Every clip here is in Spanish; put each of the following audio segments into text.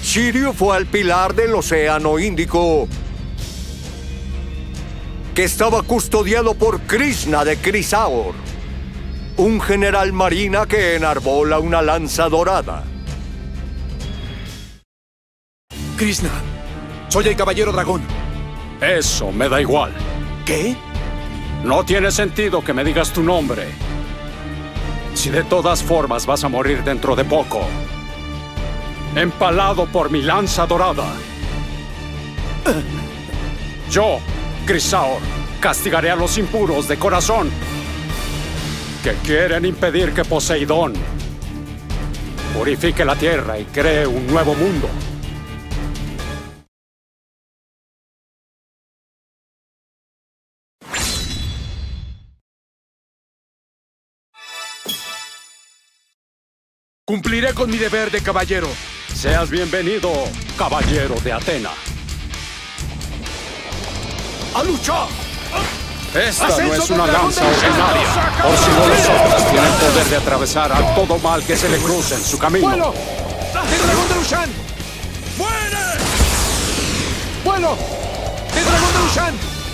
Shiryu fue al pilar del Océano Índico, que estaba custodiado por Krishna de Chrysaor, un general marina que enarbola una lanza dorada. Krishna, soy el Caballero Dragón. Eso me da igual. ¿Qué? No tiene sentido que me digas tu nombre. Si de todas formas vas a morir dentro de poco, empalado por mi lanza dorada. Yo, Chrysaor, castigaré a los impuros de corazón que quieren impedir que Poseidón purifique la tierra y cree un nuevo mundo. Cumpliré con mi deber de caballero. Seas bienvenido, caballero de Atena. ¡A luchar! Esta no es una lanza ordinaria. Por si no lo sabes, tiene el poder de atravesar a todo mal que se le cruce en su camino. ¡Vuelo! ¡Del dragón de Lushan! ¡Muere! ¡Vuelo! ¡Del dragón de Lushan!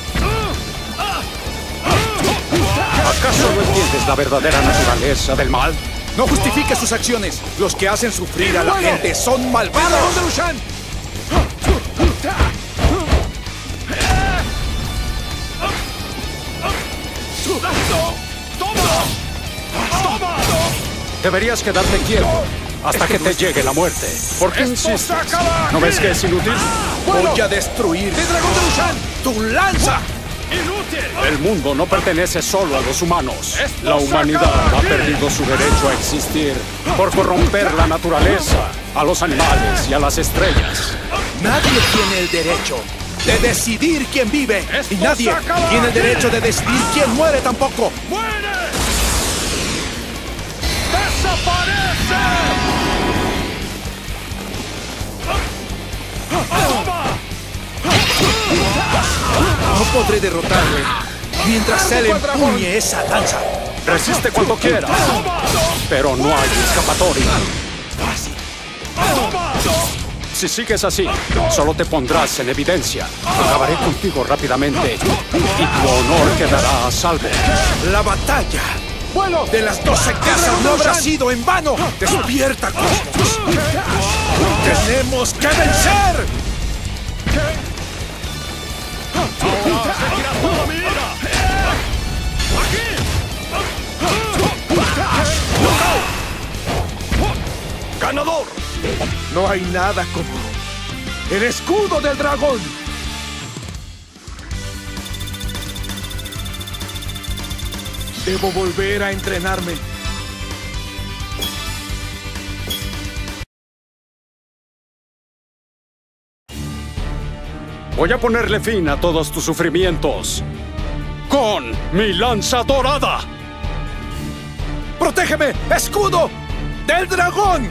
¿Acaso no entiendes la verdadera naturaleza del mal? No justifique sus acciones. Los que hacen sufrir a la gente son malvados. ¡Dragón de Lushan! Deberías quedarte quieto hasta que te llegue la muerte. ¿Por qué insistes? ¿No ves que es inútil? Voy a destruir ¡del dragón de Lushan! ¡Tu lanza! El mundo no pertenece solo a los humanos. La humanidad ha perdido su derecho a existir por corromper la naturaleza, a los animales y a las estrellas. Nadie tiene el derecho de decidir quién vive. Y nadie tiene el derecho de decidir quién muere tampoco. ¡Muere! ¡Desaparece! No podré derrotarle mientras él empuñe esa lanza. Resiste cuando quieras, pero no hay escapatoria. Si sigues así, solo te pondrás en evidencia. Acabaré contigo rápidamente y tu honor quedará a salvo. La batalla de las 12 casas no habrá sido en vano. ¡Despierta, Cosmos! ¡Tenemos que vencer! ¡Ganador! No hay nada como el escudo del dragón. Debo volver a entrenarme. Voy a ponerle fin a todos tus sufrimientos con mi lanza dorada. ¡Protégeme, escudo del dragón!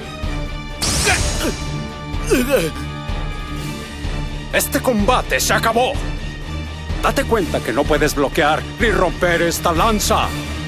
Este combate se acabó. Date cuenta que no puedes bloquear ni romper esta lanza.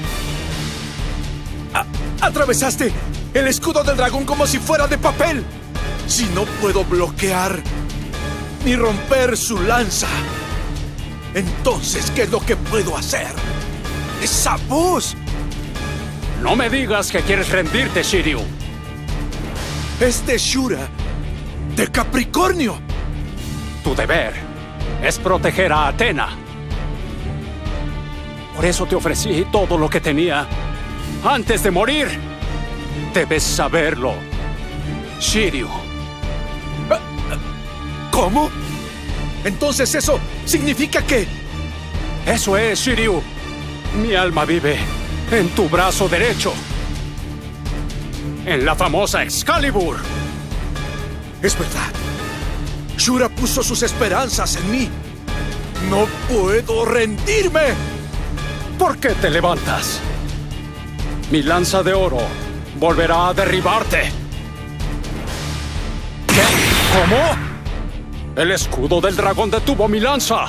Atravesaste el escudo del dragón como si fuera de papel. Si no puedo bloquear ni romper su lanza, entonces, ¿qué es lo que puedo hacer? ¡Esa voz! No me digas que quieres rendirte, Shiryu. Es de Shura, de Capricornio. Tu deber es proteger a Atena. Por eso te ofrecí todo lo que tenía antes de morir. Debes saberlo, Shiryu. ¿Cómo? Entonces eso significa que... Eso es, Shiryu. Mi alma vive en tu brazo derecho. En la famosa Excalibur. Es verdad. Shura puso sus esperanzas en mí. ¡No puedo rendirme! ¿Por qué te levantas? Mi lanza de oro volverá a derribarte. ¿Qué? ¿Cómo? El escudo del dragón detuvo mi lanza.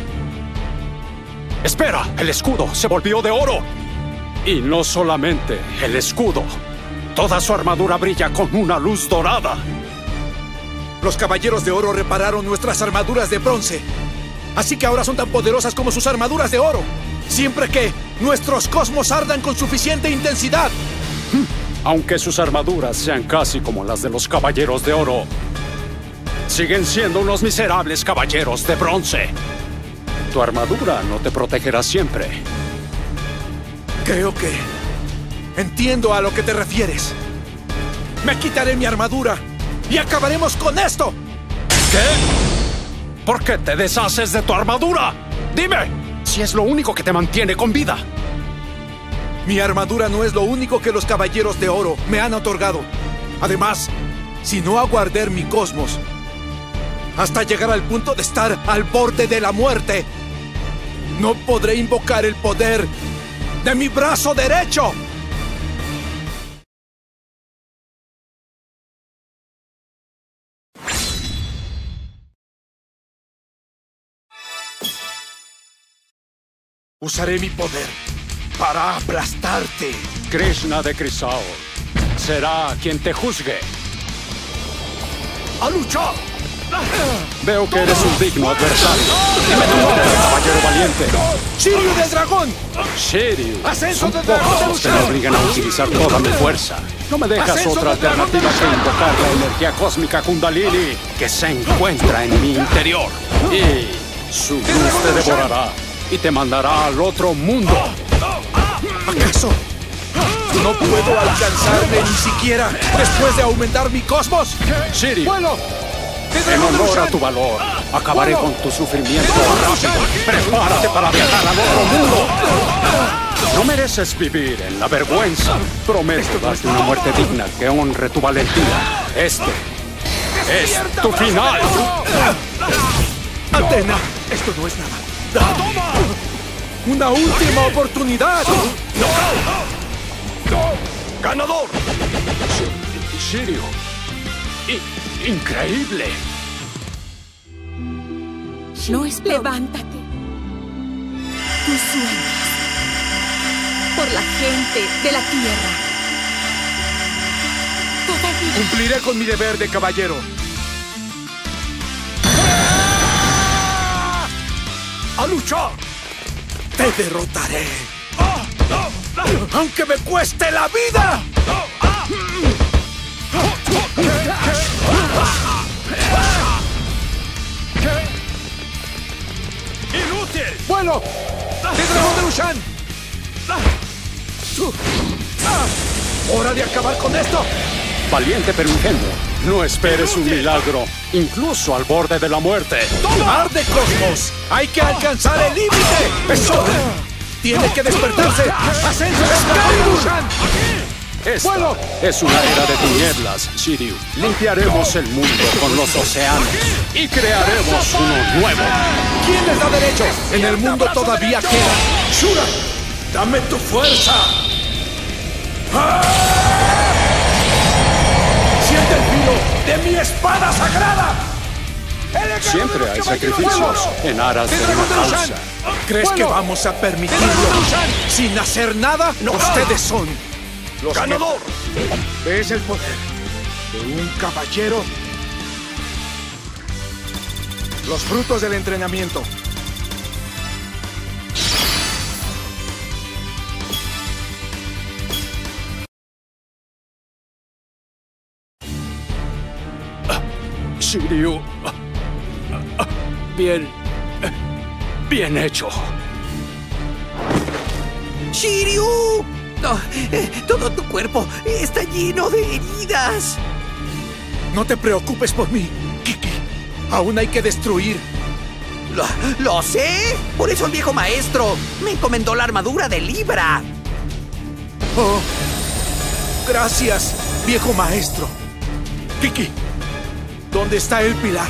Espera, el escudo se volvió de oro. Y no solamente el escudo. Toda su armadura brilla con una luz dorada. Los Caballeros de Oro repararon nuestras armaduras de bronce. Así que ahora son tan poderosas como sus armaduras de oro. Siempre que nuestros cosmos ardan con suficiente intensidad. Aunque sus armaduras sean casi como las de los Caballeros de Oro, siguen siendo unos miserables caballeros de bronce. Tu armadura no te protegerá siempre. Creo que entiendo a lo que te refieres. Me quitaré mi armadura y acabaremos con esto. ¿Qué? ¿Por qué te deshaces de tu armadura? Dime, si es lo único que te mantiene con vida. Mi armadura no es lo único que los Caballeros de Oro me han otorgado. Además, si no hago arder mi cosmos hasta llegar al punto de estar al borde de la muerte, no podré invocar el poder de mi brazo derecho. Usaré mi poder para aplastarte. Krishna de Crisaor será quien te juzgue. ¡A luchar! Veo que eres un digno adversario. Dime tu nombre, caballero valiente. ¡Shiryu del dragón! Shiryu. ¡Ascenso Son del dragón de pocos que me Luchar! obligan a utilizar toda mi fuerza. No me dejas ¡Ascenso otra del dragón de alternativa que Luchar! invocar la energía cósmica Kundalini que se encuentra en mi interior. Y su luz te devorará y te mandará al otro mundo. ¿Acaso no puedo alcanzarme ni siquiera después de aumentar mi cosmos? Shiryu, ¡Vuelo! en honor a tu valor, acabaré con tu sufrimiento rápido. Prepárate para viajar al otro mundo. No mereces vivir en la vergüenza. Prometo darte una muerte digna que honre tu valentía. Este es tu final. ¡Atena! Esto no es nada. ¡Una última oportunidad! ¡Ganador! Shiryu. Increíble. No es levántate. Tus sueños. Por la gente de la tierra. Todavía. Cumpliré con mi deber de caballero. ¡A luchar! ¡Te derrotaré! ¡Aunque me cueste la vida! ¡Inútil! ¡Vuelo! ¡De dragón de Lushan! ¡Hora de acabar con esto! Valiente pero ingenuo. No esperes un milagro, incluso al borde de la muerte. ¡Arde, Cosmos! ¡Hay que alcanzar el límite! ¡Eso! ¡Tiene que despertarse! ¡Ascenso de dragón de Lushan! Esta ¡Vuelo! es una era de tinieblas, Shiryu. Limpiaremos el mundo con los océanos y crearemos uno nuevo. ¿Quién les da derecho? En el mundo todavía queda. ¡Shura! ¡Dame tu fuerza! ¡Ah! ¡Siente el filo de mi espada sagrada! Siempre hay sacrificios en aras de una causa. ¿Crees que vamos a permitirlo sin hacer nada? Ustedes son los ¡Ganador! ¿Ves el poder de un caballero? Los frutos del entrenamiento. Shiryu. Bien hecho. ¡Shiryu! No, todo tu cuerpo está lleno de heridas. No te preocupes por mí, Kiki. Aún hay que destruir. Lo sé. Por eso el viejo maestro me encomendó la armadura de Libra. Oh, gracias, viejo maestro. Kiki, ¿dónde está el pilar?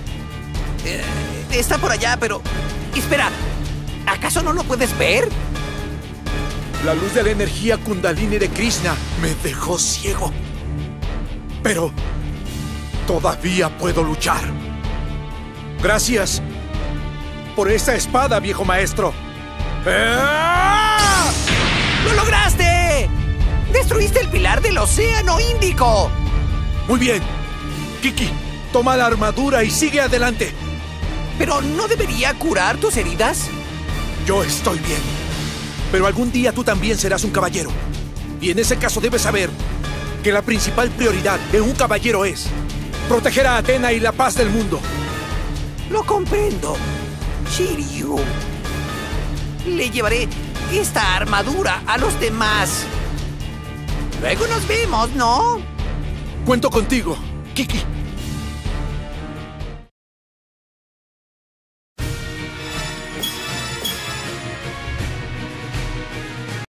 Está por allá, pero... Espera, ¿acaso no lo puedes ver? La luz de la energía Kundalini de Krishna me dejó ciego. Pero todavía puedo luchar. Gracias por esa espada, viejo maestro. ¡Ah! ¡Lo lograste! ¡Destruiste el pilar del Océano Índico! Muy bien. Kiki, Toma la armadura y sigue adelante. ¿Pero no debería curar tus heridas? Yo estoy bien. Pero algún día tú también serás un caballero. Y en ese caso debes saber que la principal prioridad de un caballero es proteger a Athena y la paz del mundo. Lo comprendo, Shiryu. Le llevaré esta armadura a los demás. Luego nos vemos, ¿no? Cuento contigo, Kiki.